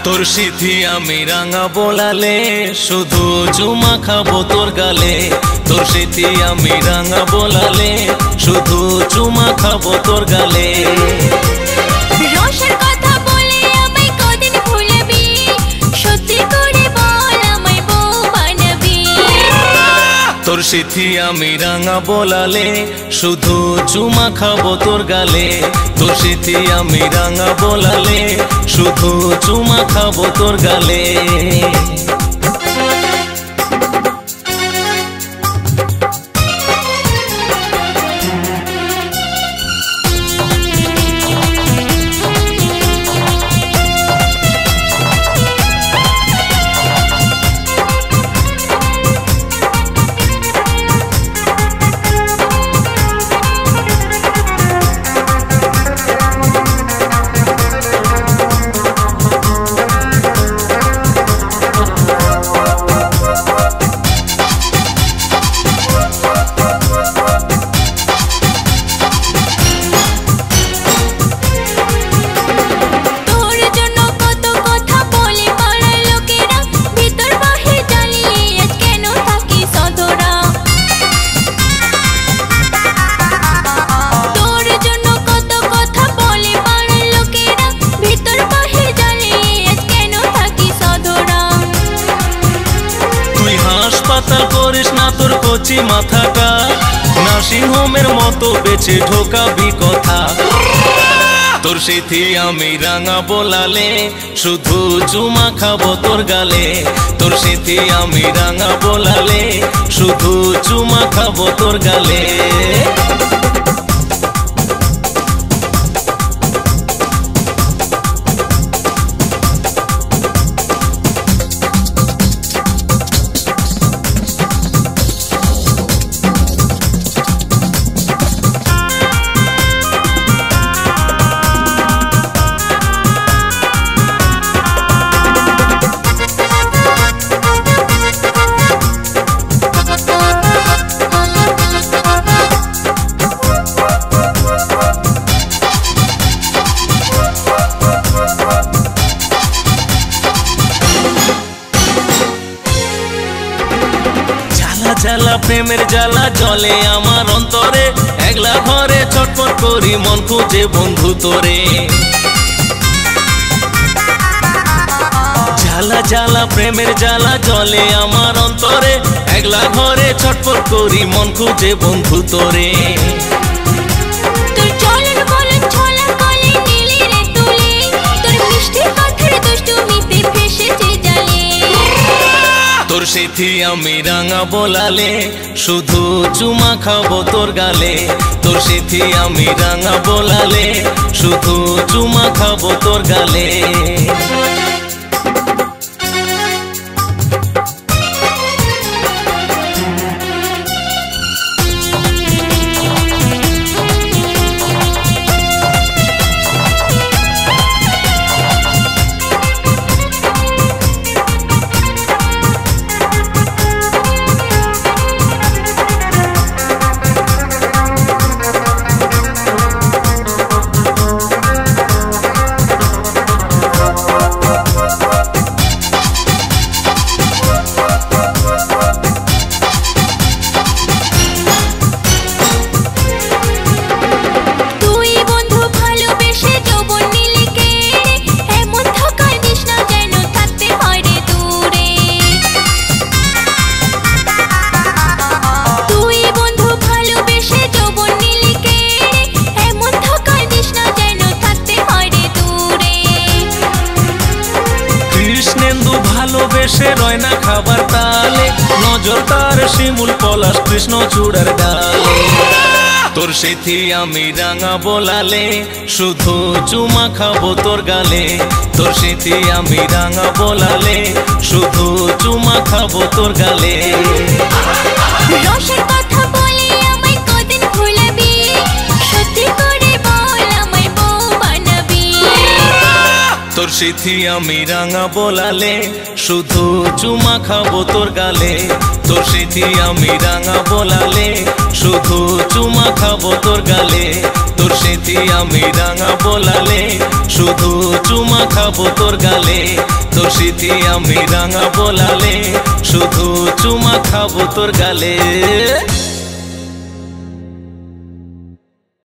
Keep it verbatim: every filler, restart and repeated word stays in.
তোর সিথি আমি রাঙা বোলালে শুধু চুমা খাবো তোর গালে। তোর সিথি আমি রাঙা বোলালে শুধু চুমা খাবো তোর গালে। রসের কথা বলে আমায় কদিন ভুলবি, সত্যি করে বল আমায় বউ বানাবি। তোর সিথি আমি রাঙা বোলালে শুধু চুমা খাবো তোর গালে। তোর সিথি আমি রাঙা বোলালে শুধু চুমা খাবো তোর গালে। কচি মাথাটা নার্সিং হোমের মতো বেঁচে ঢোকাবি কথা। তোর সিথি আমি রাঙা বোলালে শুধু চুমা খাবো তোর গালে। তোর সিথি আমি রাঙা বোলালে শুধু চুমা খাবো তোর গালে। জ্বালা প্রেমের জ্বালা জলে আমার অন্তরে, একলা ঘরে ছটফট করি মন খুঁজে বন্ধু তোরে। জ্বালা জ্বালা প্রেমের জ্বালা জলে আমার অন্তরে, একলা ঘরে ছটফট করি মন খুঁজে বন্ধু তোরে। তোর সিথি আমি রাঙা বোলালে শুধু চুমা খাবো তোর গালে। তোর সিথি আমি রাঙা বোলালে শুধু চুমা খাবো তোর গালে। কৃষ্ণেন্দু ভালোবেসে রয় না খাবার তালে, নজর তার শিমুল পলাশ কৃষ্ণ চূড়ার ডালে। তোর সিথি আমি রাঙা বোলালে শুধু চুমা খাবো তোর গালে। তোর সিথি আমি রাঙা বোলালে শুধু চুমা খাবো তোর গালে। রসের কথা বলে আমায় কদিন ভুলবি, সত্যি করে বল আমায় বউ বানাবি। তোর সিথি আমি রাঙা বোলালে শুধু চুমা খাবো তোর গালে। তোর সিথি আমি রাঙা বোলালে শুধু চুমা খাবো তোর গালে। তোর সিথি আমি রাঙা বোলালে শুধু চুমা খাবো তোর গালে। তোর সিথি আমি রাঙাবো লালে, শুধু চুমা খাবো তোর গালে।